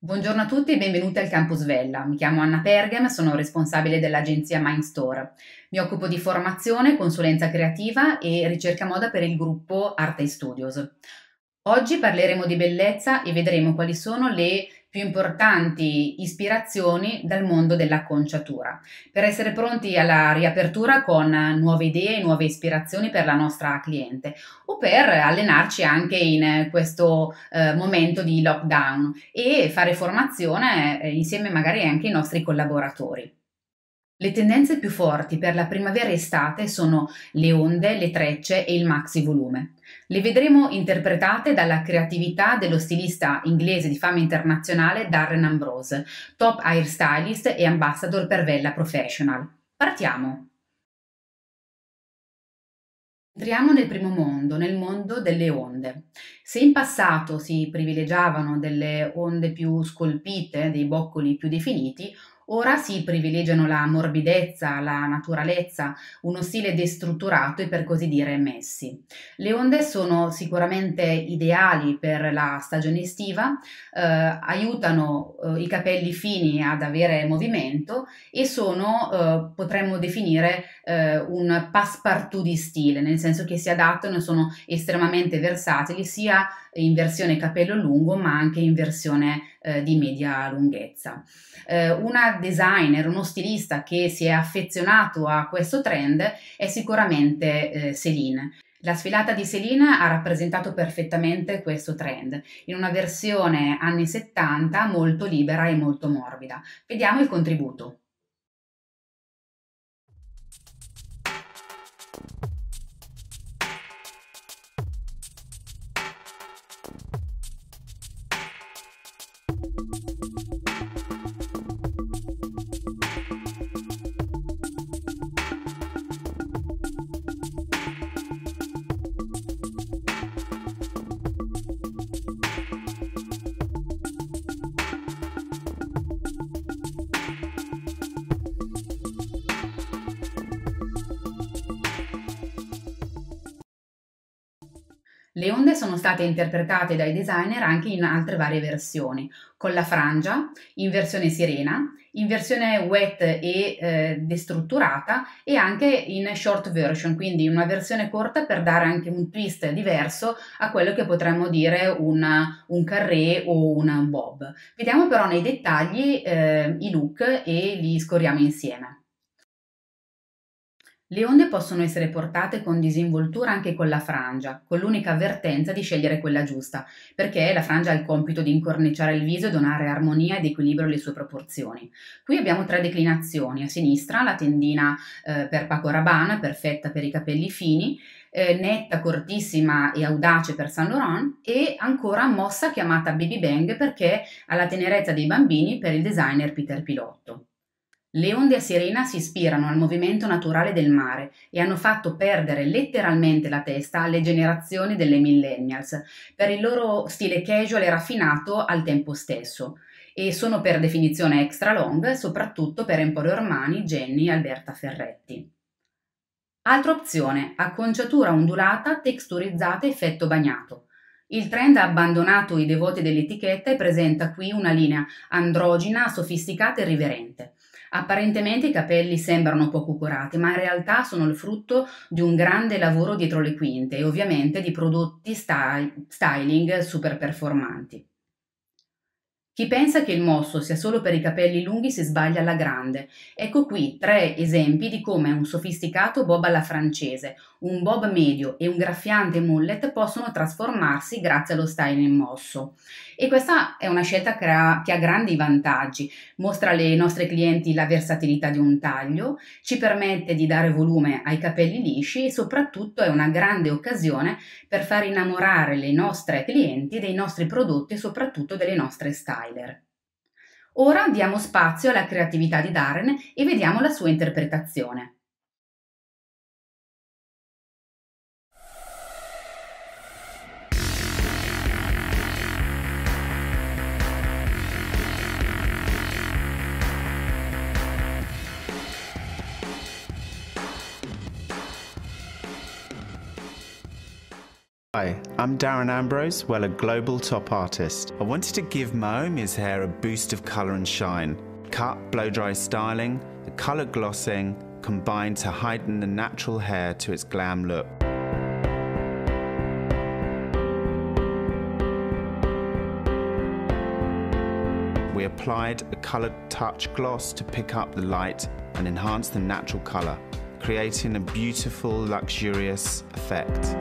Buongiorno a tutti e benvenuti al Campus Vella. Mi chiamo Anna Pergam, sono responsabile dell'agenzia Mindstore. Mi occupo di formazione, consulenza creativa e ricerca moda per il gruppo Arte Studios. Oggi parleremo di bellezza e vedremo quali sono le più importanti ispirazioni dal mondo dell'acconciatura, per essere pronti alla riapertura con nuove idee e nuove ispirazioni per la nostra cliente o per allenarci anche in questo momento di lockdown e fare formazione insieme magari anche ai nostri collaboratori. Le tendenze più forti per la primavera e estate sono le onde, le trecce e il maxi volume. Le vedremo interpretate dalla creatività dello stilista inglese di fama internazionale Darren Ambrose, top hairstylist e ambassador per Vella Professional. Partiamo! Entriamo nel primo mondo, nel mondo delle onde. Se in passato si privilegiavano delle onde più scolpite, dei boccoli più definiti, ora si privilegiano la morbidezza, la naturalezza, uno stile destrutturato e per così dire messi. Le onde sono sicuramente ideali per la stagione estiva, aiutano i capelli fini ad avere movimento e sono, potremmo definire, un passepartout di stile, nel senso che si adattano e sono estremamente versatili sia in versione capello lungo ma anche in versione di media lunghezza. Una designer, uno stilista che si è affezionato a questo trend è sicuramente Céline. La sfilata di Céline ha rappresentato perfettamente questo trend, in una versione anni 70 molto libera e molto morbida. Vediamo il contributo. Le onde sono state interpretate dai designer anche in altre varie versioni, con la frangia, in versione sirena, in versione wet e destrutturata e anche in short version, quindi una versione corta per dare anche un twist diverso a quello che potremmo dire un carré o un bob. Vediamo però nei dettagli i look e li scorriamo insieme. Le onde possono essere portate con disinvoltura anche con la frangia, con l'unica avvertenza di scegliere quella giusta, perché la frangia ha il compito di incorniciare il viso e donare armonia ed equilibrio alle sue proporzioni. Qui abbiamo tre declinazioni: a sinistra la tendina per Paco Rabanne, perfetta per i capelli fini, netta, cortissima e audace per Saint Laurent, e ancora mossa chiamata Baby Bang perché ha la tenerezza dei bambini per il designer Peter Pilotto. Le onde a sirena si ispirano al movimento naturale del mare e hanno fatto perdere letteralmente la testa alle generazioni delle millennials per il loro stile casual e raffinato al tempo stesso, e sono per definizione extra long, soprattutto per Emporio Armani, Jenny e Alberta Ferretti. Altra opzione: acconciatura ondulata, texturizzata, effetto bagnato. Il trend ha abbandonato i devoti dell'etichetta e presenta qui una linea androgina, sofisticata e riverente. Apparentemente i capelli sembrano poco curati, ma in realtà sono il frutto di un grande lavoro dietro le quinte e ovviamente di prodotti styling super performanti. Chi pensa che il mosso sia solo per i capelli lunghi si sbaglia alla grande. Ecco qui tre esempi di come un sofisticato bob alla francese, un bob medio e un graffiante mullet possono trasformarsi grazie allo styling mosso. E questa è una scelta che ha grandi vantaggi: mostra alle nostre clienti la versatilità di un taglio, ci permette di dare volume ai capelli lisci e soprattutto è una grande occasione per far innamorare le nostre clienti dei nostri prodotti e soprattutto delle nostre styler. Ora diamo spazio alla creatività di Darren e vediamo la sua interpretazione. Hi, I'm Darren Ambrose, well, a global top artist. I wanted to give Maomi's hair a boost of colour and shine. Cut, blow-dry styling, the colour glossing combined to heighten the natural hair to its glam look. We applied a coloured touch gloss to pick up the light and enhance the natural colour, creating a beautiful, luxurious effect.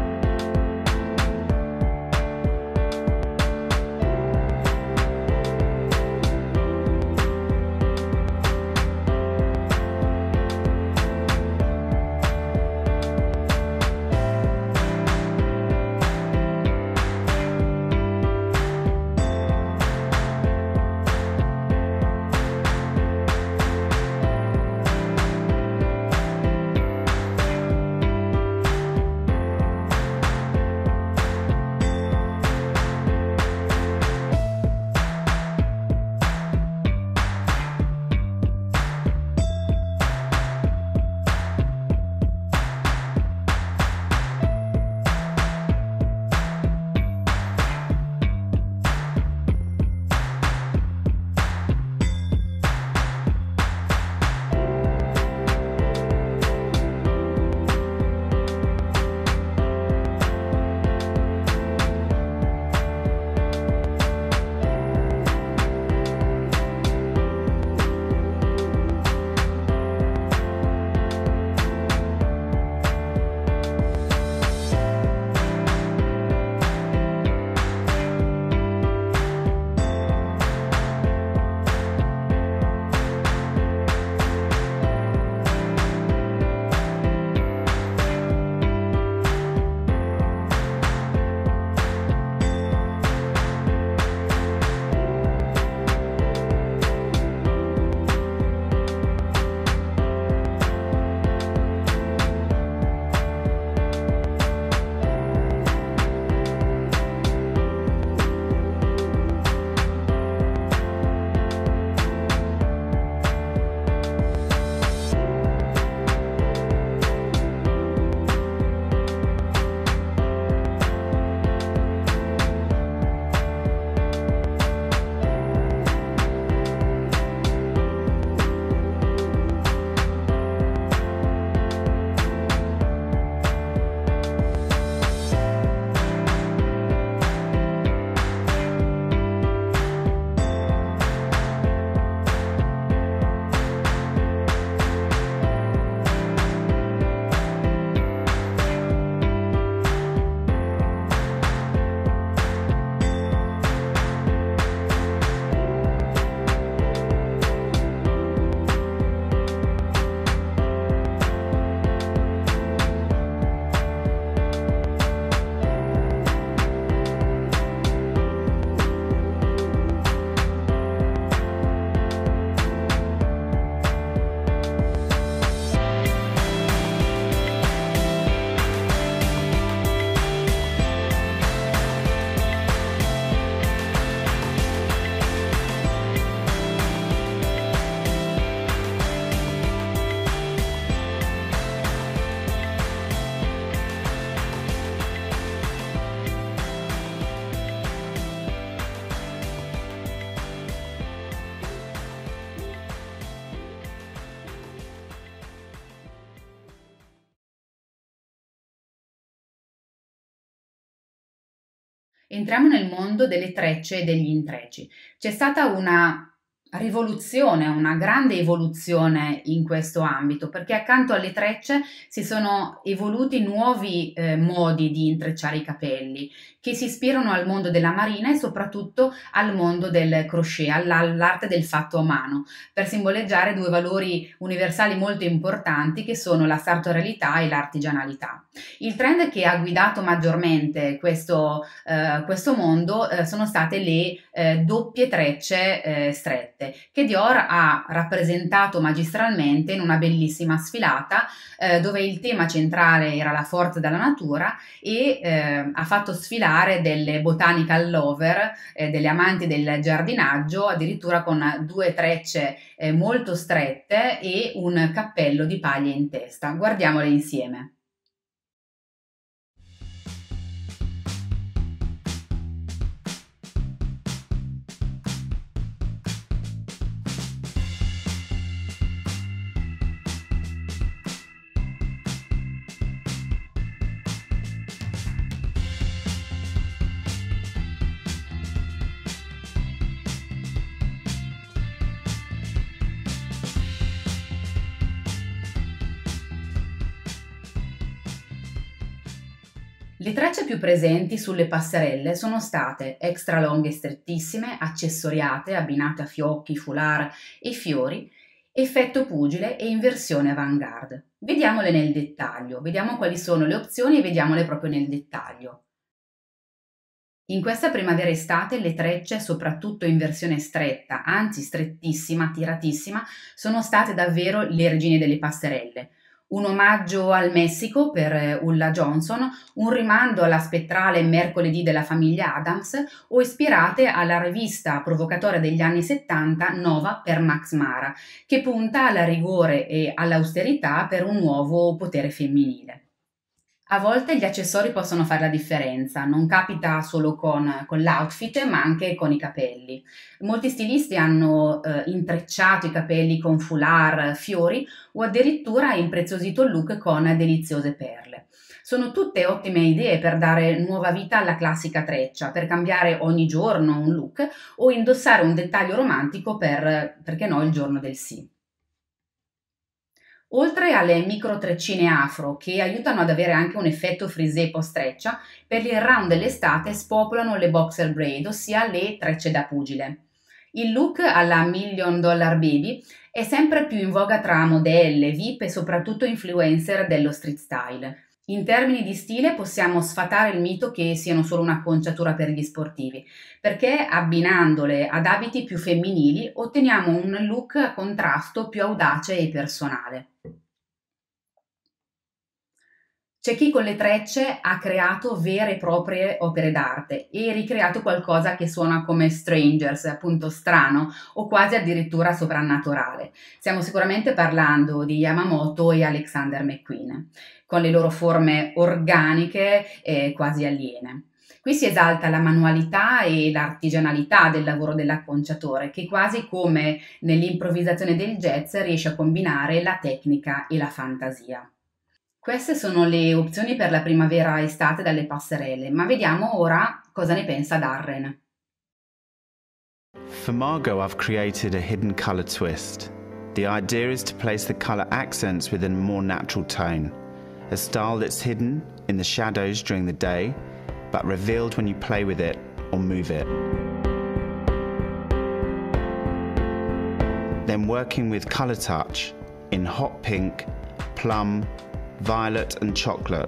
Entriamo nel mondo delle trecce e degli intrecci. C'è stata una rivoluzione, una grande evoluzione in questo ambito, perché accanto alle trecce si sono evoluti nuovi modi di intrecciare i capelli, che si ispirano al mondo della marina e soprattutto al mondo del crochet, all'arte del fatto a mano, per simboleggiare due valori universali molto importanti che sono la sartorialità e l'artigianalità. Il trend che ha guidato maggiormente questo mondo sono state le doppie trecce strette, che Dior ha rappresentato magistralmente in una bellissima sfilata dove il tema centrale era la forza della natura e ha fatto sfilare delle botanical lover, delle amanti del giardinaggio, addirittura con due trecce molto strette e un cappello di paglia in testa. Guardiamole insieme. Le trecce più presenti sulle passerelle sono state extra longhe e strettissime, accessoriate, abbinate a fiocchi, foulard e fiori, effetto pugile e inversione avant-garde. Vediamole nel dettaglio, vediamo quali sono le opzioni e vediamole proprio nel dettaglio. In questa primavera-estate le trecce, soprattutto in versione stretta, anzi strettissima, tiratissima, sono state davvero le regine delle passerelle. Un omaggio al Messico per Ulla Johnson, un rimando alla spettrale Mercoledì della famiglia Adams o ispirate alla rivista provocatoria degli anni 70 Nova per Max Mara, che punta al rigore e all'austerità per un nuovo potere femminile. A volte gli accessori possono fare la differenza, non capita solo con l'outfit ma anche con i capelli. Molti stilisti hanno intrecciato i capelli con foulard, fiori o addirittura impreziosito il look con deliziose perle. Sono tutte ottime idee per dare nuova vita alla classica treccia, per cambiare ogni giorno un look o indossare un dettaglio romantico perché no, il giorno del sì. Oltre alle micro treccine afro, che aiutano ad avere anche un effetto frisé post-treccia, per il round dell'estate spopolano le boxer braid, ossia le trecce da pugile. Il look alla $1 Million Baby è sempre più in voga tra modelle, VIP e soprattutto influencer dello street style. In termini di stile possiamo sfatare il mito che siano solo un'acconciatura per gli sportivi, perché abbinandole ad abiti più femminili otteniamo un look a contrasto più audace e personale. C'è chi con le trecce ha creato vere e proprie opere d'arte e ricreato qualcosa che suona come Strangers, appunto strano o quasi addirittura sovrannaturale. Stiamo sicuramente parlando di Yamamoto e Alexander McQueen, con le loro forme organiche e quasi aliene. Qui si esalta la manualità e l'artigianalità del lavoro dell'acconciatore, che quasi come nell'improvvisazione del jazz riesce a combinare la tecnica e la fantasia. Queste sono le opzioni per la primavera-estate dalle passerelle, ma vediamo ora cosa ne pensa Darren. For Margot, I've created a hidden colour twist. The idea is to place the colour accents within a more natural tone, a style that's hidden in the shadows during the day, but revealed when you play with it or move it. Then working with colour touch in hot pink, plum, violet and chocolate.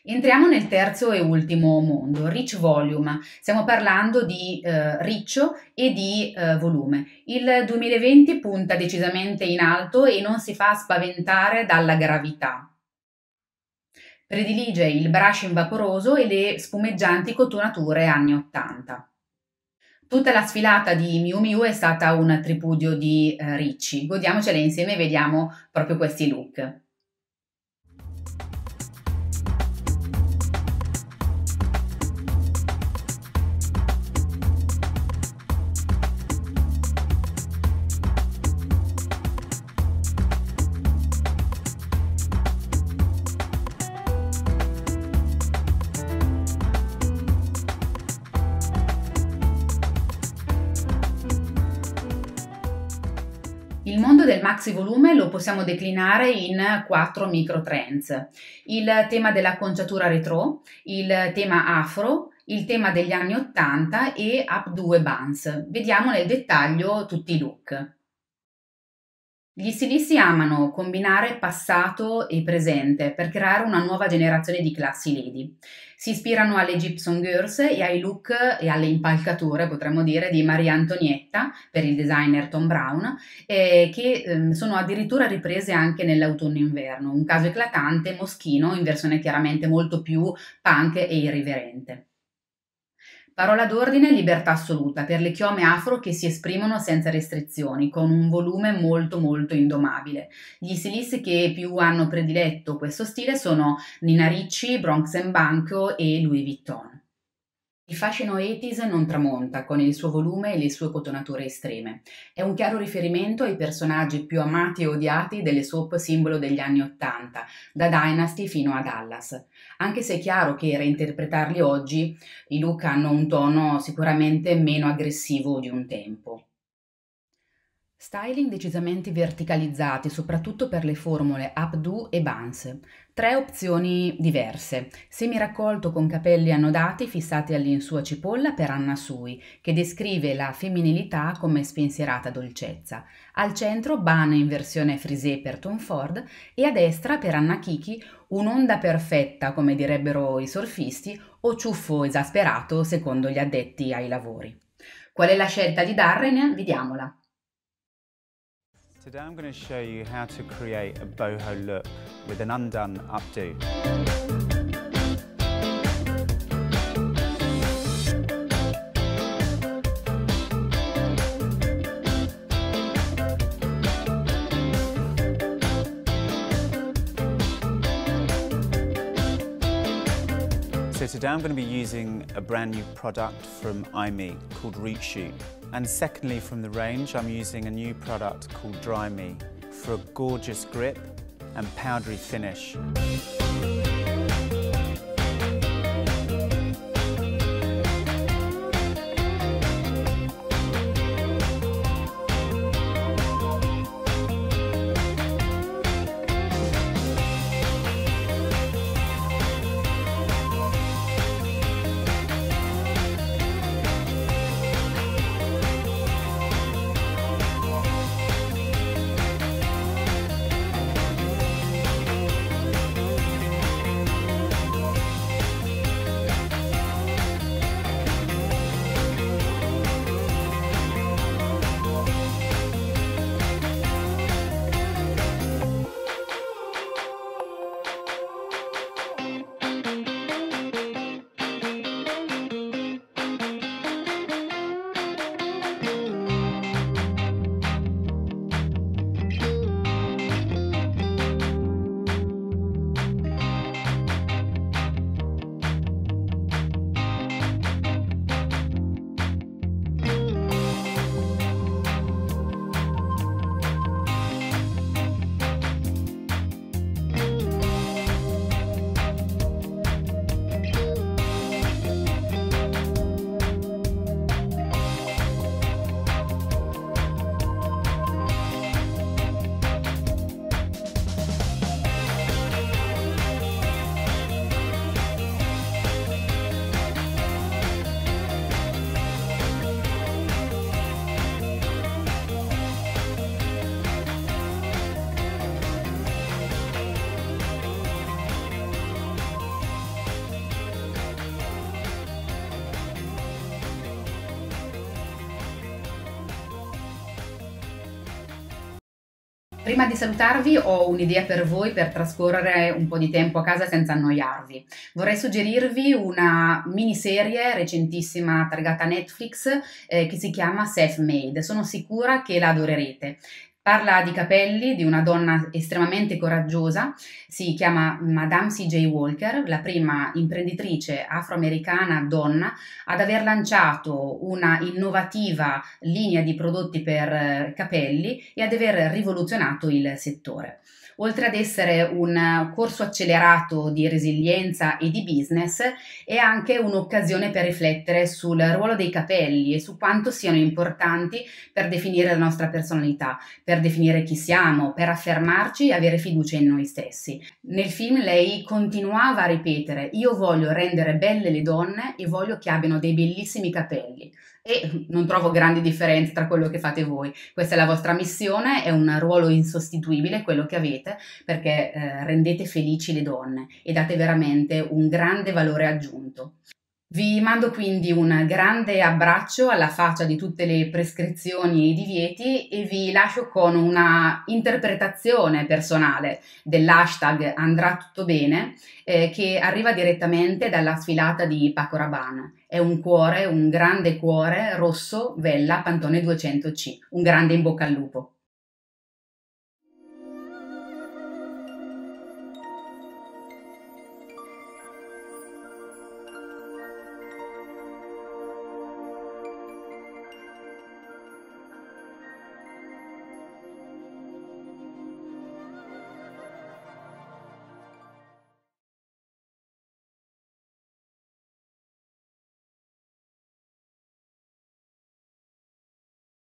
Entriamo nel terzo e ultimo mondo, Rich Volume. Stiamo parlando di riccio e di volume. Il 2020 punta decisamente in alto e non si fa spaventare dalla gravità. Predilige il brushing vaporoso e le spumeggianti cotonature anni 80. Tutta la sfilata di Miu Miu è stata un tripudio di Ricci. Godiamocela insieme e vediamo proprio questi look. Il mondo del maxi volume lo possiamo declinare in 4 micro trends: il tema dell'acconciatura retro, il tema afro, il tema degli anni 80 e up 2 buns. Vediamo nel dettaglio tutti i look. Gli stilisti amano combinare passato e presente per creare una nuova generazione di classy lady. Si ispirano alle Gibson Girls e ai look e alle impalcature, potremmo dire, di Maria Antonietta per il designer Tom Brown, che sono addirittura riprese anche nell'autunno-inverno, un caso eclatante Moschino in versione chiaramente molto più punk e irriverente. Parola d'ordine: libertà assoluta per le chiome afro che si esprimono senza restrizioni, con un volume molto molto indomabile. Gli stilisti che più hanno prediletto questo stile sono Nina Ricci, Bronx Banco e Louis Vuitton. Il fascino 80s non tramonta con il suo volume e le sue cotonature estreme. È un chiaro riferimento ai personaggi più amati e odiati delle soap simbolo degli anni 80, da Dynasty fino a Dallas. Anche se è chiaro che reinterpretarli oggi, i look hanno un tono sicuramente meno aggressivo di un tempo. Styling decisamente verticalizzati, soprattutto per le formule updo e buns. 3 opzioni diverse: semiraccolto con capelli annodati fissati all'insù a cipolla per Anna Sui, che descrive la femminilità come spensierata dolcezza. Al centro bun in versione frisé per Tom Ford e a destra per Anna Kiki un'onda perfetta, come direbbero i surfisti, o ciuffo esasperato secondo gli addetti ai lavori. Qual è la scelta di Darren? Vediamola. Today I'm going to show you how to create a boho look with an undone updo. So today I'm going to be using a brand new product from IME called Root Shoot. And secondly, from the range, I'm using a new product called Dry Me for a gorgeous grip and powdery finish. Prima di salutarvi ho un'idea per voi per trascorrere un po' di tempo a casa senza annoiarvi. Vorrei suggerirvi una miniserie recentissima targata Netflix che si chiama Self-Made. Sono sicura che la adorerete. Parla di capelli, di una donna estremamente coraggiosa, si chiama Madame C.J. Walker, la prima imprenditrice afroamericana donna ad aver lanciato una innovativa linea di prodotti per capelli e ad aver rivoluzionato il settore. Oltre ad essere un corso accelerato di resilienza e di business, è anche un'occasione per riflettere sul ruolo dei capelli e su quanto siano importanti per definire la nostra personalità, per definire chi siamo, per affermarci e avere fiducia in noi stessi. Nel film lei continuava a ripetere: io voglio rendere belle le donne e voglio che abbiano dei bellissimi capelli. E non trovo grandi differenze tra quello che fate voi. Questa è la vostra missione, è un ruolo insostituibile quello che avete, perché rendete felici le donne e date veramente un grande valore aggiunto. Vi mando quindi un grande abbraccio alla faccia di tutte le prescrizioni e i divieti e vi lascio con una interpretazione personale dell'hashtag andrà tutto bene che arriva direttamente dalla sfilata di Paco Rabanne. È un cuore, un grande cuore rosso Vella Pantone 200C. Un grande in bocca al lupo.